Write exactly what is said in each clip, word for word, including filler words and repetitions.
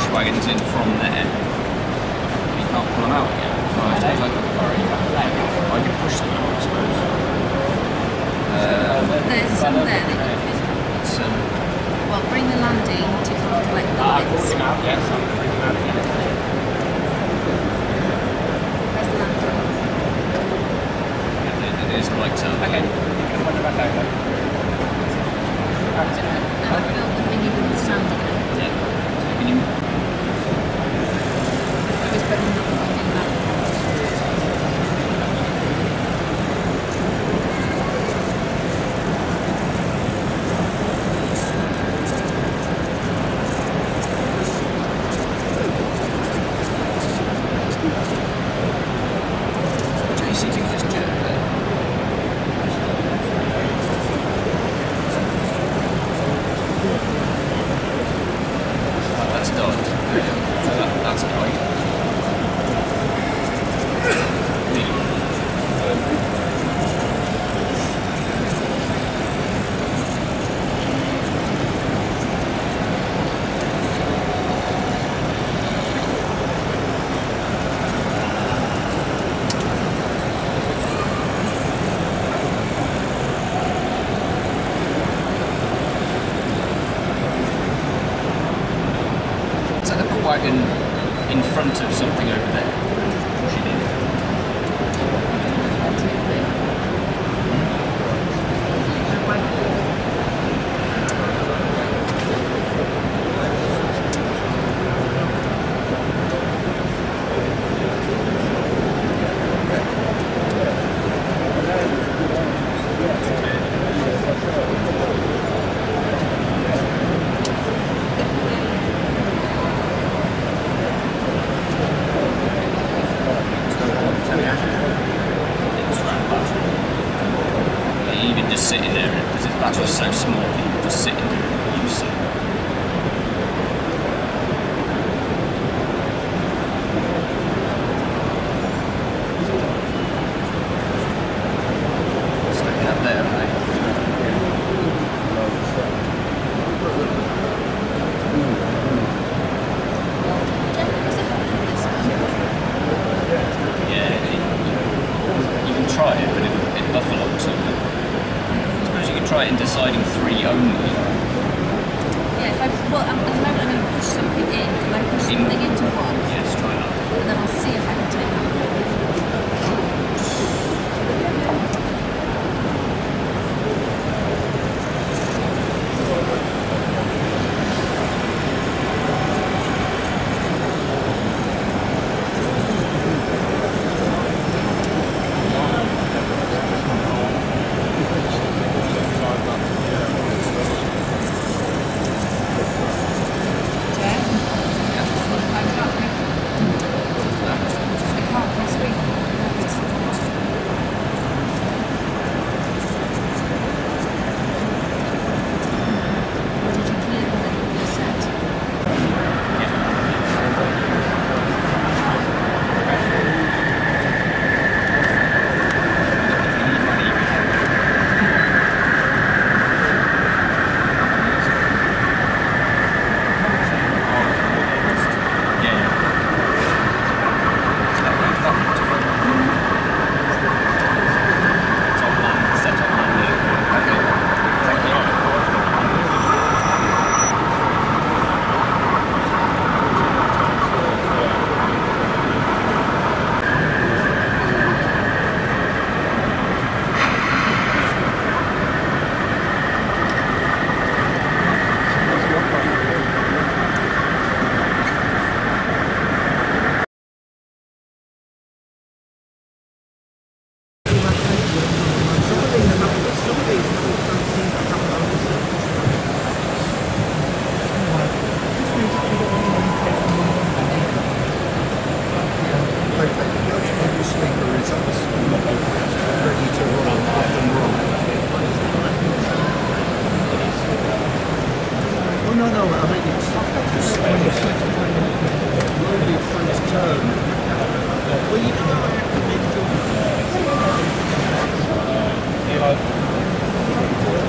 wagons in from there. You can't pull them out again. Well, I suppose I could, I could push them out, I suppose. Uh, There's some there that you can. it's, um, Well, bring the landing to come and collect the Ah, lights. out, yes, I'm going to bring them out again. Where's the landing? yeah, it, it is right to Okay, you can put them back over. And I filled the thingy with the sand again. yeah. So can you... It was better than nothing that. Wagon in front of something over there. Push it in. Sitting there, because his batch was so small, he was just sitting there and use it. Sticking up there, right? Yeah, it, you can try it, but it, it buffalo or something. You can try it in deciding three only. Yeah, if I, well, at the moment I'm going to push something in. Can I push something in, into one? Yes, try that. And then I'll see if I can take that.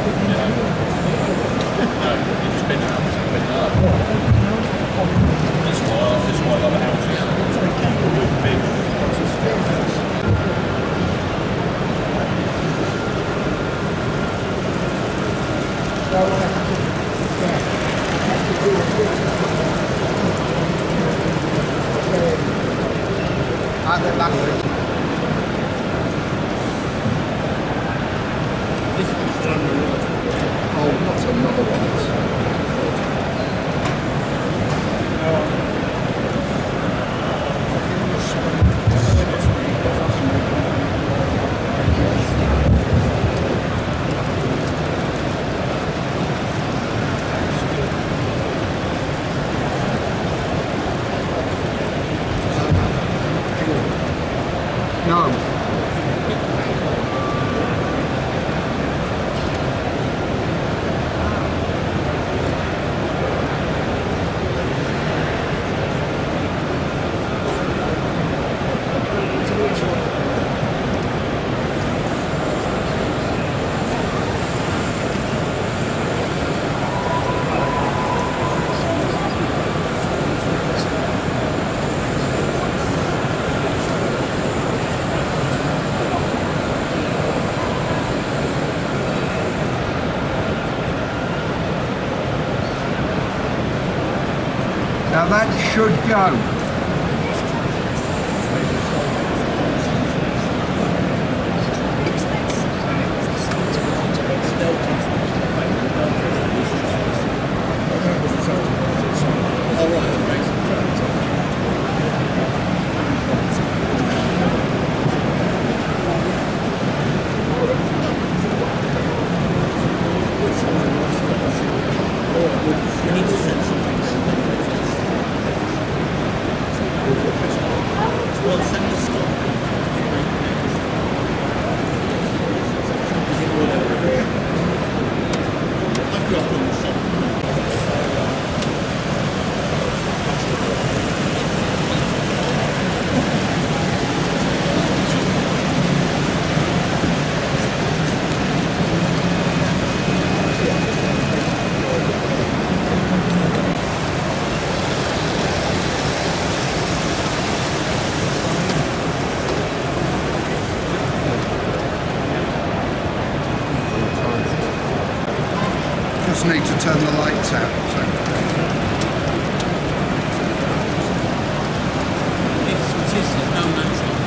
Just Well, this is why a lot of houses are big. At the back. This one's done a lot. Oh, not another one. No. Now that should go. Need to turn the lights out. So. This is no man's land.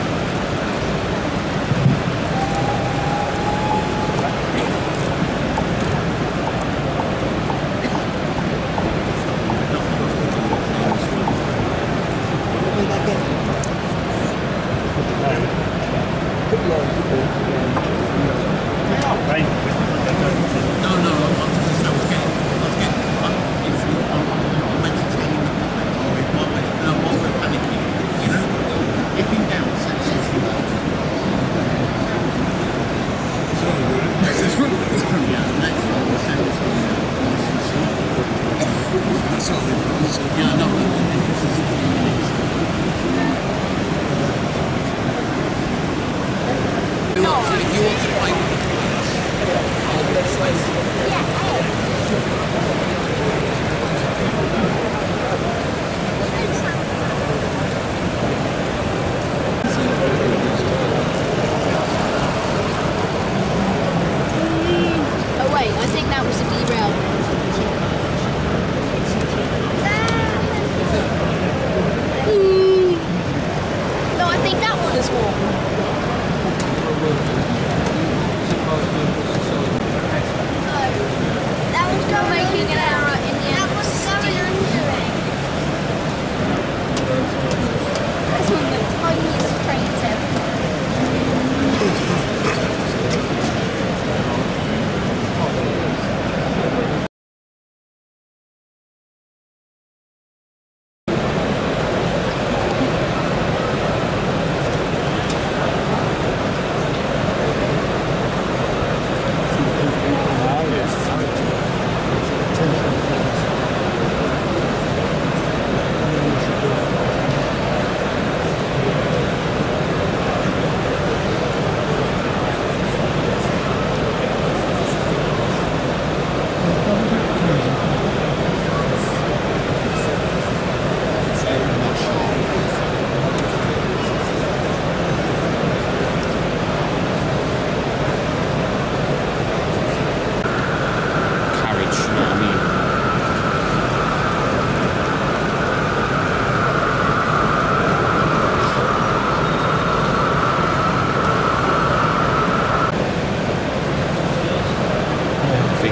No, no, I was getting, I was getting, it's,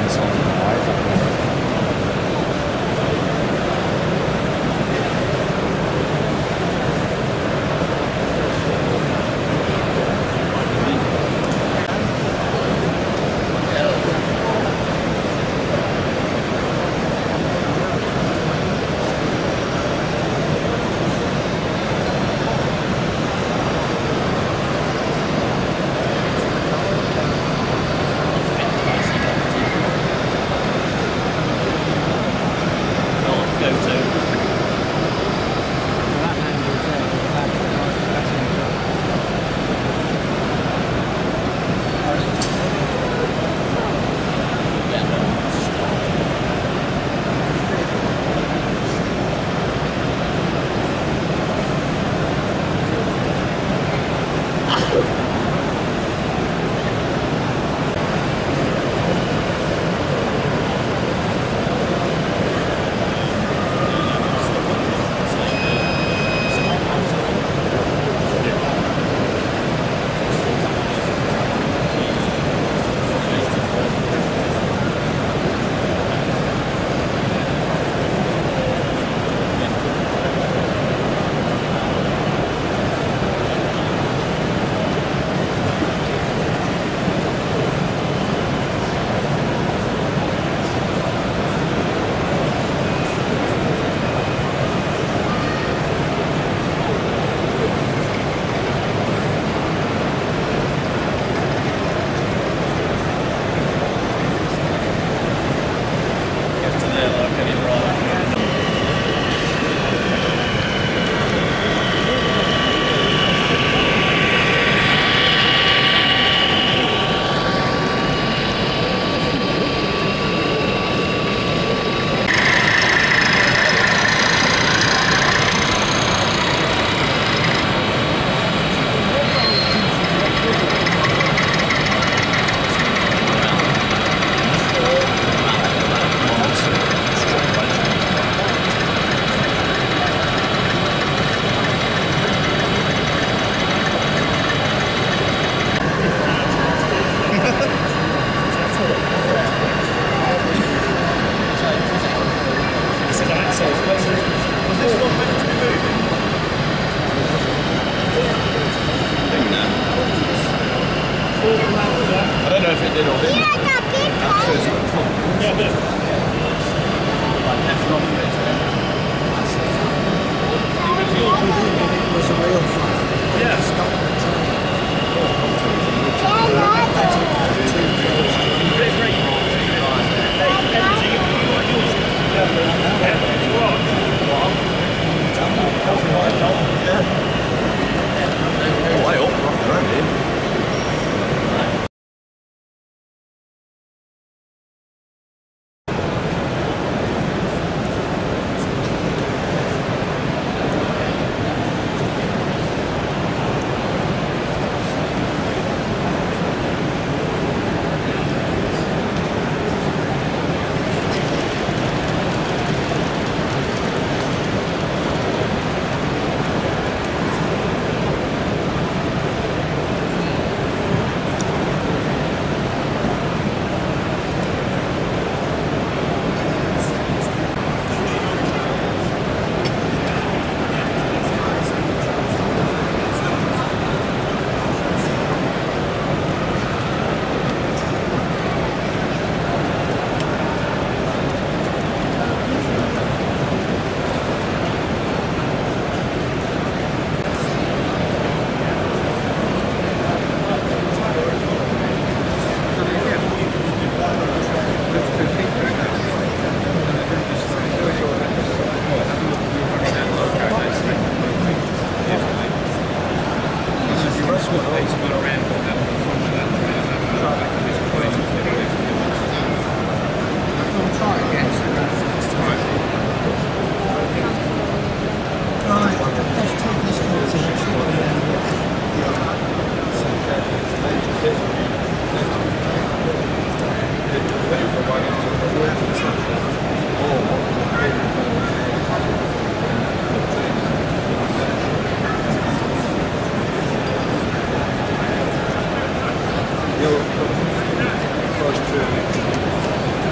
You're close to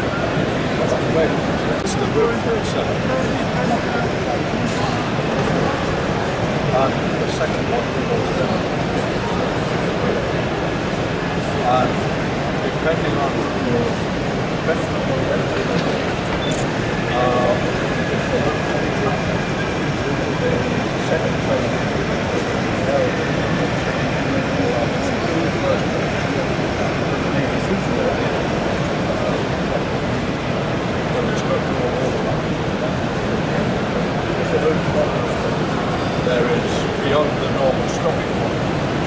It's the roof also. And the second one was done. And depending on your professional uh, the second place, there is beyond the normal stopping point.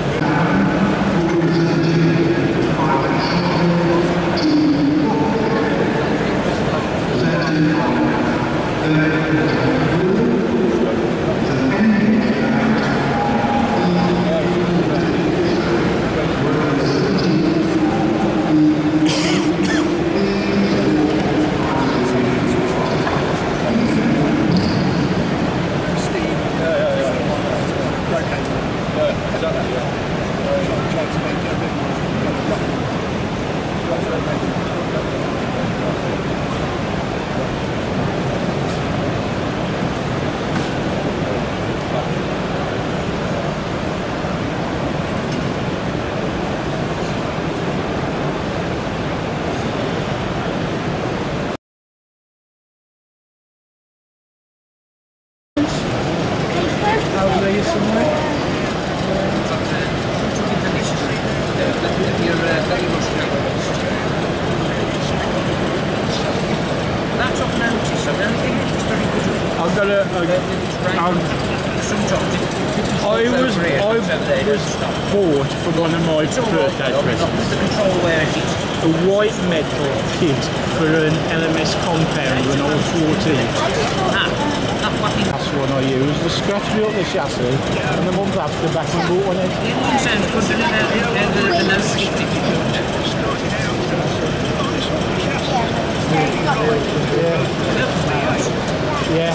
I've got a, a um, I was, I was bought for one of my birthday presents a white metal kit for an L M S compound when I was fourteen. That's one I used. The scratch built the chassis and the month after back and bought one in. Yeah. Yeah.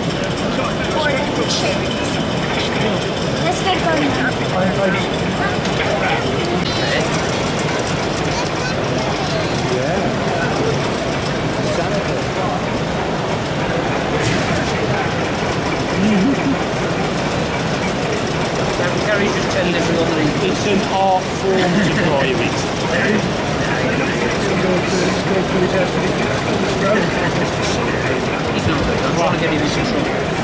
Let's get going now. Yeah. Gary's just telling everyone that it's an art form to drive it. he's not good. I'm trying to get him in control.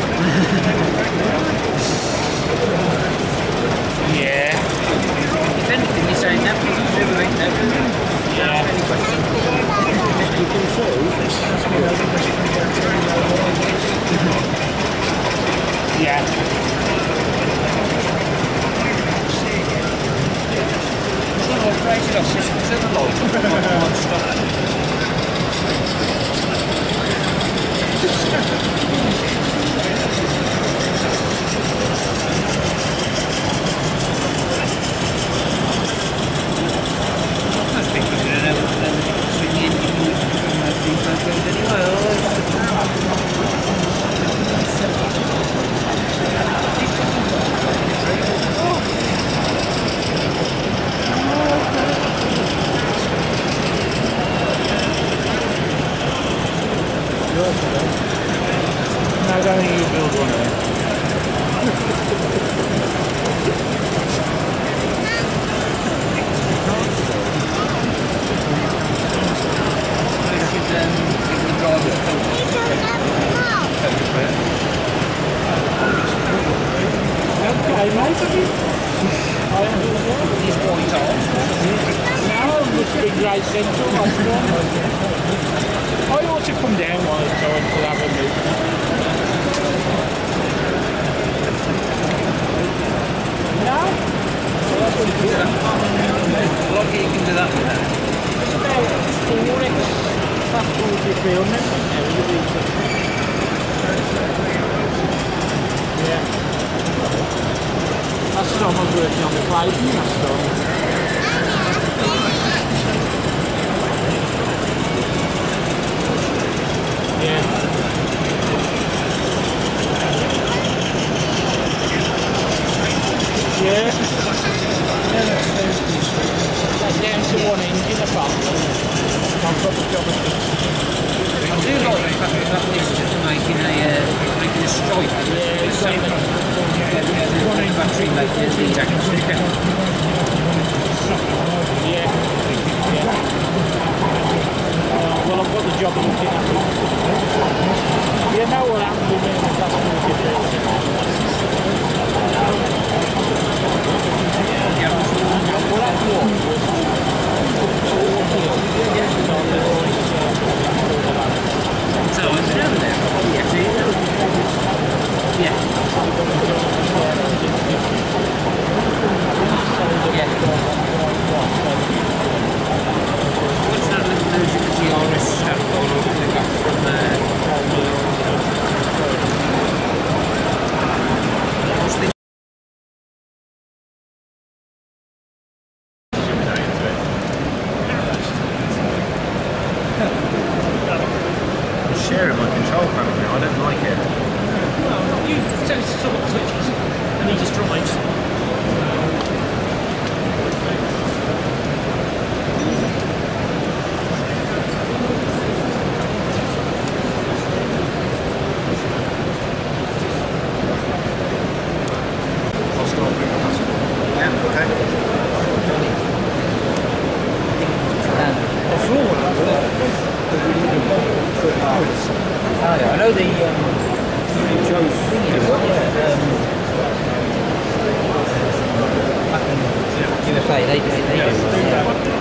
Yeah. If anything, you're saying that was doing that. Yeah. Any questions? You can see. Yeah. It's not all crazy off. It's in the log. Most people didn't know that swing the engine moves from those things don't go anyway. No, I don't think you build one of them. Okay, mate. These boys are. Now this big right central one. I ought to come down one at a time to have a look. No? Well, that's what you do. Lucky you can do that with that. It's about four X fast forty film. Yeah. That's someone working on the piping, that's someone. Yeah. Yeah. That's down to one engine apart. I've got the job. I do Yeah. Yeah. Uh, well, I've got the job of looking at it. You know what happens with me in the customer situation. Well, that was So it's down there. Yeah, see, yeah. What's that little version of the Irish stuff going on with the guy from there? What's the sharing my control panel now, I don't like it. well, you tell us some of the switches and he just drives. I'll start with the hustle. Yeah, okay. The floor one, oh, yeah. I know the um, Joe's thingy, yeah, um, U S A, they, they, they Yes. do, yeah.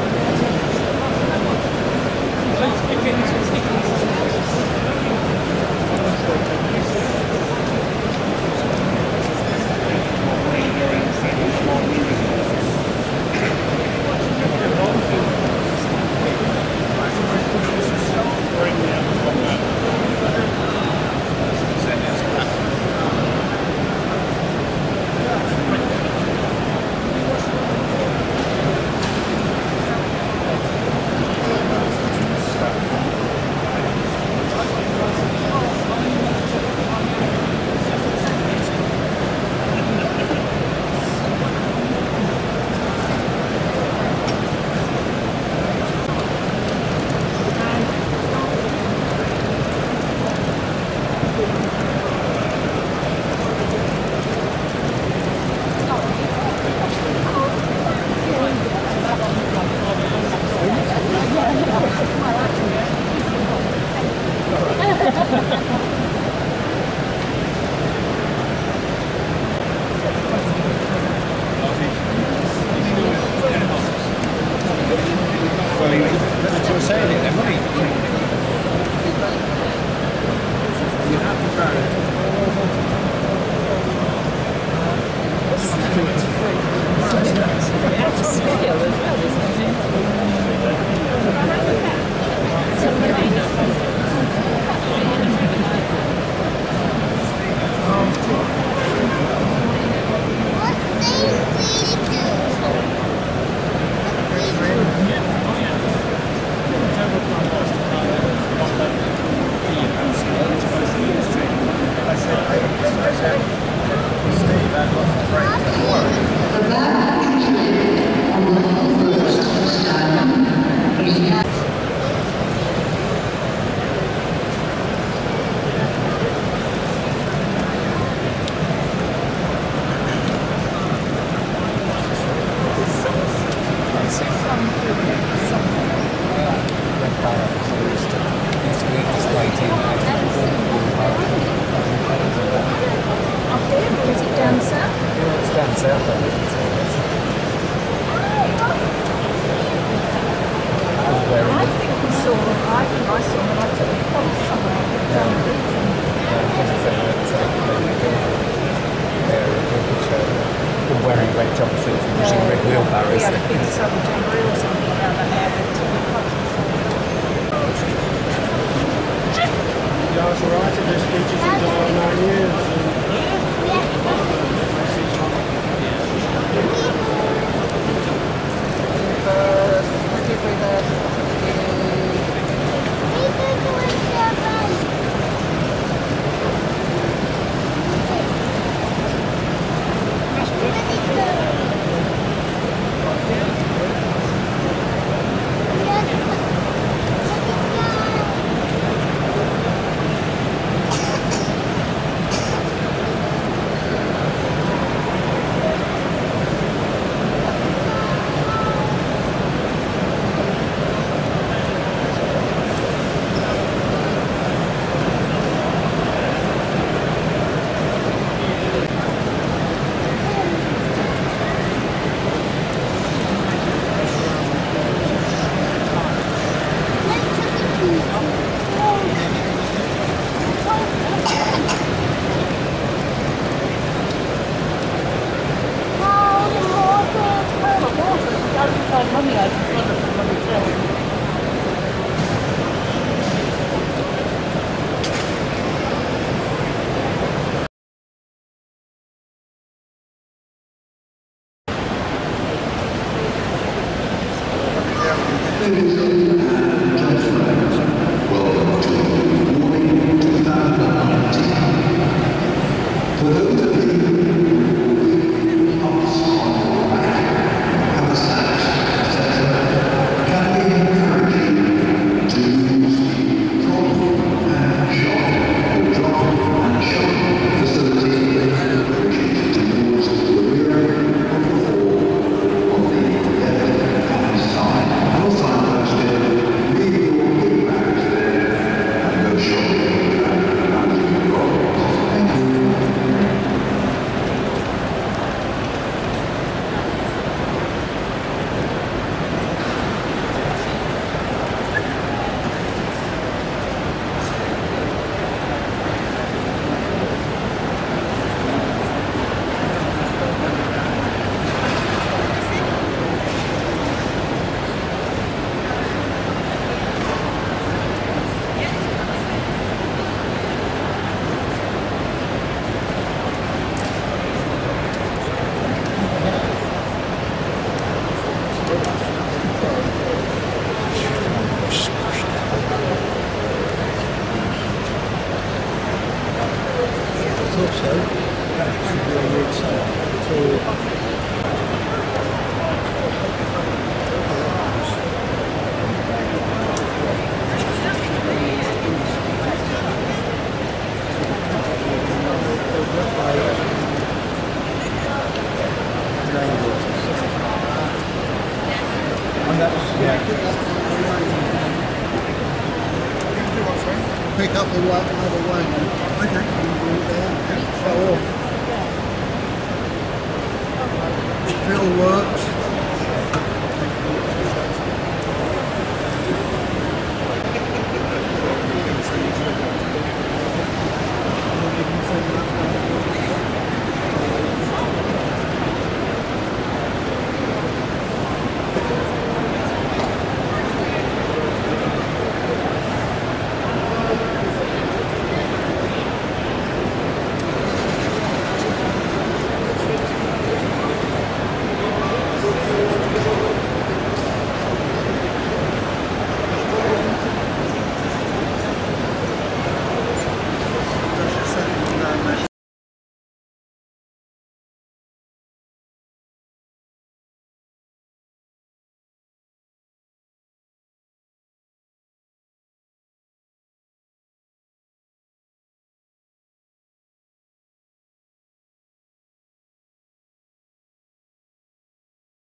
pick up the wa- another wagon. Okay. Show off. If it all works.